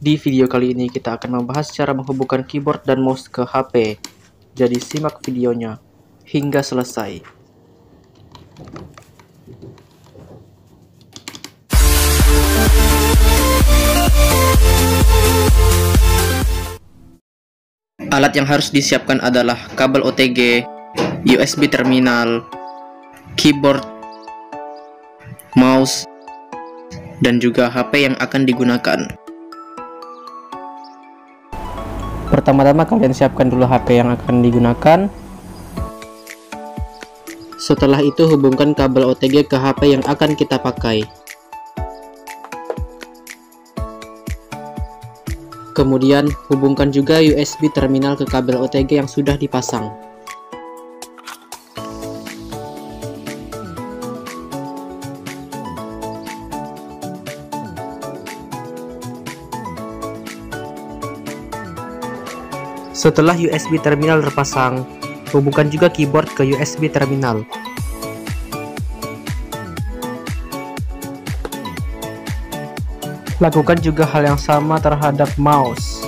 Di video kali ini kita akan membahas cara menghubungkan keyboard dan mouse ke HP. Jadi simak videonya hingga selesai. Alat yang harus disiapkan adalah kabel OTG, USB terminal, keyboard, mouse, dan juga HP yang akan digunakan. Pertama-tama kalian siapkan dulu HP yang akan digunakan. Setelah itu hubungkan kabel OTG ke HP yang akan kita pakai. Kemudian hubungkan juga USB terminal ke kabel OTG yang sudah dipasang. Setelah USB terminal terpasang, hubungkan juga keyboard ke USB terminal. Lakukan juga hal yang sama terhadap mouse.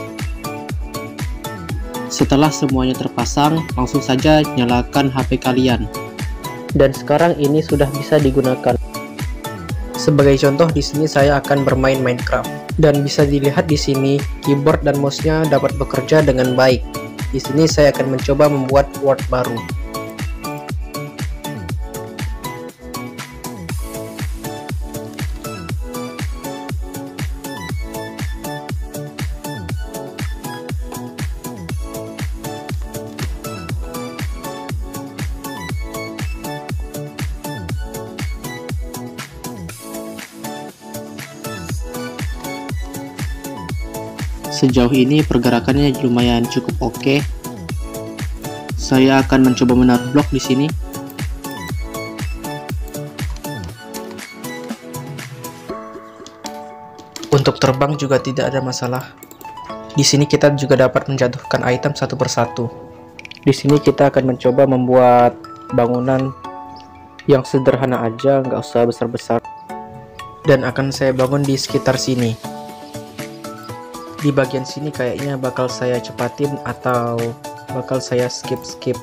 Setelah semuanya terpasang, langsung saja nyalakan HP kalian. Dan sekarang ini sudah bisa digunakan. Sebagai contoh, di sini saya akan bermain Minecraft. Dan bisa dilihat di sini, keyboard dan mouse-nya dapat bekerja dengan baik. Di sini saya akan mencoba membuat Word baru. Sejauh ini pergerakannya lumayan cukup oke. Saya akan mencoba menaruh blok di sini. Untuk terbang juga tidak ada masalah. Di sini kita juga dapat menjatuhkan item satu persatu. Di sini kita akan mencoba membuat bangunan yang sederhana aja, nggak usah besar-besar. Dan akan saya bangun di sekitar sini. Di bagian sini kayaknya bakal saya cepatin atau bakal saya skip.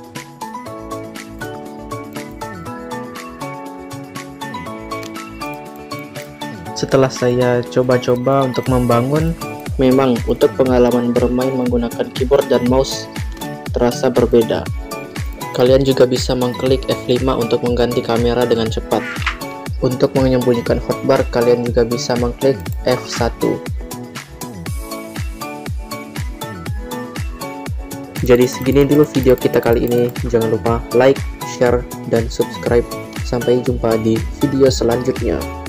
Setelah saya coba-coba untuk membangun, memang untuk pengalaman bermain menggunakan keyboard dan mouse terasa berbeda. Kalian juga bisa mengklik F5 untuk mengganti kamera dengan cepat. Untuk menyembunyikan hotbar, kalian juga bisa mengklik F1. Jadi segini dulu video kita kali ini. Jangan lupa like, share, dan subscribe. Sampai jumpa di video selanjutnya.